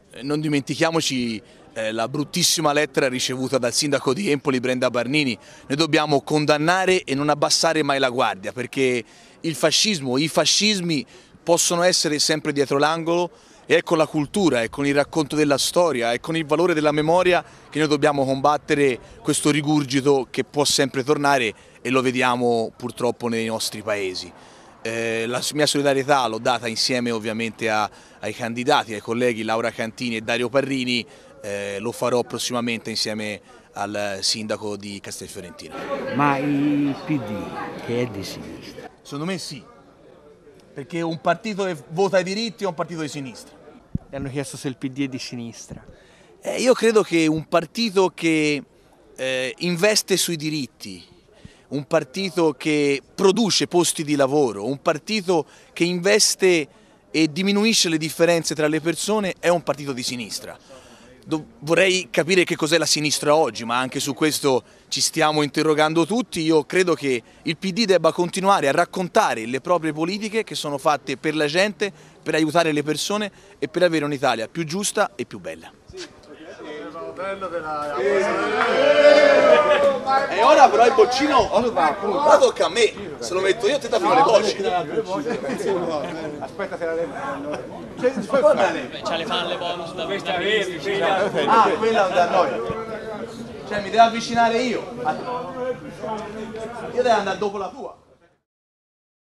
Non dimentichiamoci la bruttissima lettera ricevuta dal sindaco di Empoli, Brenda Barnini. Noi dobbiamo condannare e non abbassare mai la guardia, perché il fascismo, i fascismi possono essere sempre dietro l'angolo, e è con la cultura, è con il racconto della storia, è con il valore della memoria che noi dobbiamo combattere questo rigurgito che può sempre tornare, e lo vediamo purtroppo nei nostri paesi. La mia solidarietà l'ho data insieme ovviamente ai candidati, ai colleghi Laura Cantini e Dario Parrini, lo farò prossimamente insieme al sindaco di Castelfiorentino. Ma il PD, che è di sinistra? Secondo me sì, perché un partito che vota i diritti è un partito di sinistra. Le hanno chiesto se il PD è di sinistra. Io credo che un partito che investe sui diritti, un partito che produce posti di lavoro, un partito che investe e diminuisce le differenze tra le persone è un partito di sinistra. Vorrei capire che cos'è la sinistra oggi, ma anche su questo ci stiamo interrogando tutti. Io credo che il PD debba continuare a raccontare le proprie politiche che sono fatte per la gente, per aiutare le persone e per avere un'Italia più giusta e più bella. E ora però il boccino ora tocca a me, se lo metto io te tappino le voci. Aspetta se la C'ha le palle bonus da questa Ah, quella da noi. Cioè mi devo avvicinare io. Io devo andare dopo la tua.